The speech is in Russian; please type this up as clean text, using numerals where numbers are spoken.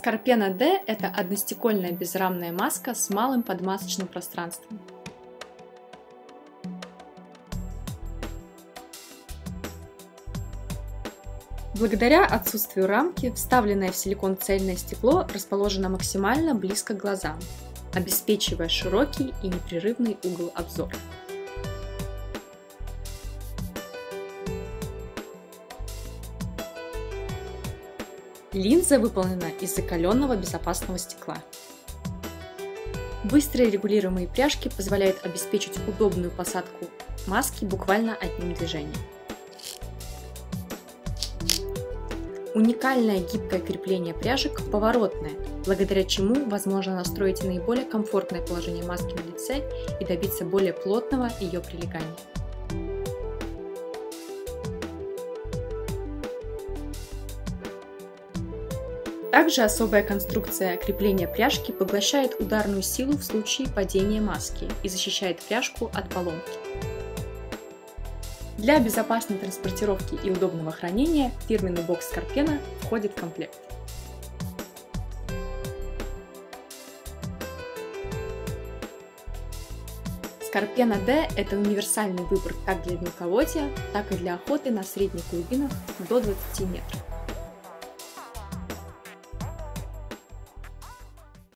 Scarpena D – это одностекольная безрамная маска с малым подмасочным пространством. Благодаря отсутствию рамки, вставленное в силикон цельное стекло расположено максимально близко к глазам, обеспечивая широкий и непрерывный угол обзора. Линза выполнена из закаленного безопасного стекла. Быстрые регулируемые пряжки позволяют обеспечить удобную посадку маски буквально одним движением. Уникальное гибкое крепление пряжек поворотное, благодаря чему возможно настроить наиболее комфортное положение маски на лице и добиться более плотного ее прилегания. Также особая конструкция крепления пряжки поглощает ударную силу в случае падения маски и защищает пряжку от поломки. Для безопасной транспортировки и удобного хранения фирменный бокс Scarpena входит в комплект. Scarpena D – это универсальный выбор как для мелководья, так и для охоты на средних глубинах до 20 метров.